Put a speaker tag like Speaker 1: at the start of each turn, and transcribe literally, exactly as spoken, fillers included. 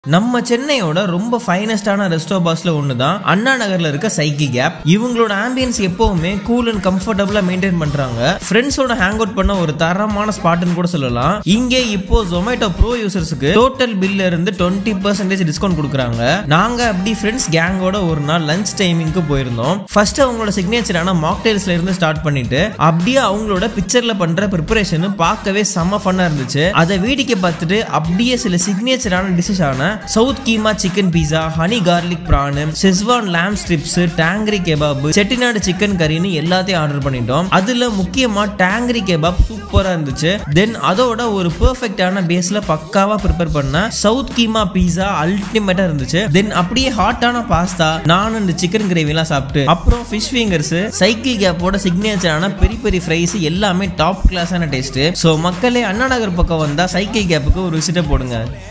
Speaker 1: நம்ம சென்னையோட ரொம்ப ஃபைனஸ்டான ரெஸ்டோ பாஸ்ல ஒன்று தான் அண்ணா நகர்ல இருக்க சைக்கிள் கேப். இவங்களோட ஆம்பியன்ஸ் எப்பவுமே கூல் அண்ட் கம்ஃபர்டபுளா மெயின்டைன் பண்றாங்க. ஃப்ரெண்ட்ஸோட ஹேங் அவுட் பண்ண ஒரு தரமான ஸ்பாட்னு கூட சொல்லலாம். இங்கே இப்போ ஜொமேட்டோ ப்ரோ யூசர்ஸ்க்கு டோட்டல் பில்ல இருந்து டுவெண்ட்டி பர்சன்டேஜ் டிஸ்கவுண்ட் கொடுக்குறாங்க. நாங்க அப்படி ஃப்ரெண்ட்ஸ் கேங்கோட ஒரு நாள் லஞ்ச் டைமிங்க்கு போயிருந்தோம். ஃபர்ஸ்ட் அவங்களோட சிக்னேச்சரான மாக்டெயில்ஸ்ல இருந்து ஸ்டார்ட் பண்ணிட்டு அப்படியே அவங்களோட பிக்சர்ல பண்ற ப்ரிப்பரேஷன் பார்க்கவே செம்ம ஃபன்னா இருந்துச்சு. அதை வேடிக்கை பார்த்துட்டு அப்படியே சில சிக்னேச்சரான டிஷஸ் ஆன south keema chicken pizza, honey garlic prawn, Schezwan lamb strips, Tangri Kebab, Chettinad chicken curry னு எல்லாத்தையும் ஆர்டர் பண்ணிட்டோம். அதுல முக்கியமா Tangri Kebab சூப்பரா இருந்துச்சு. தென் அதோட ஒரு பெர்ஃபெக்ட்டான பேஸ்ல பக்காவா ப்ரிப்பேர் பண்ண சவுத் keema pizza அல்டிமேட்டா இருந்துச்சு. தென் அப்படியே ஹாட்டான pasta, naan and chicken gravy எல்லாம் சாப்பிட்டு அப்புறம் ஃபிஷ் ஃபிங்கர்ஸ், சைக்கிள் கேப்போட சிக்னேச்சரான பெரி பெரி ஃப்ரைஸ் எல்லாமே டாப் கிளாஸான டேஸ்ட். சோ மக்களே அண்ணா நகர் பக்கம் வந்தா சைக்கிள் கேப்புக்கு ஒரு விசிட்ட போடுங்க.